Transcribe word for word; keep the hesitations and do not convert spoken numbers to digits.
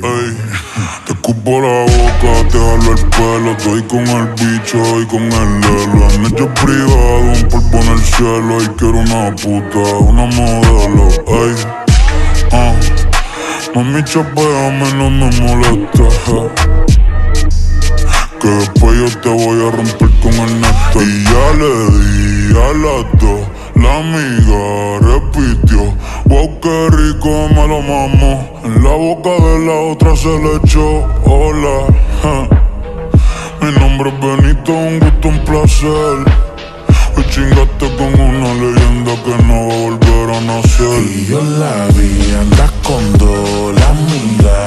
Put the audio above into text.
Ey, te escupo la boca, te jalo el pelo. Estoy con el bicho y con el lelo. En hecho privado, un polvo en el cielo. Y quiero una puta, una modelo. Ey, ah, mami, chapeame, no me molesta. Que después yo te voy a romper con el neto. Y ya le di a las dos. La amiga repitió, wow, qué rico me lo mamó. En la boca de la otra se le echó, hola, ja. Mi nombre es Benito, un gusto, un placer. Hoy chingaste con una leyenda que no va a volver a nacer. Y yo la vi, andas con dos, la amiga